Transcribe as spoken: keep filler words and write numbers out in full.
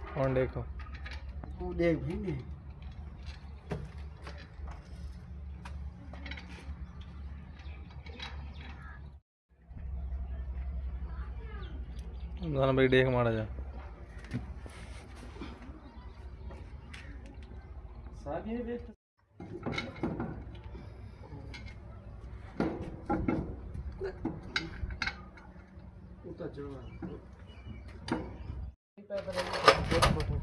कौन देखो वो देख भी नहीं। जाना भाई देख मारा जा साथ ये देख उतर चढ़वा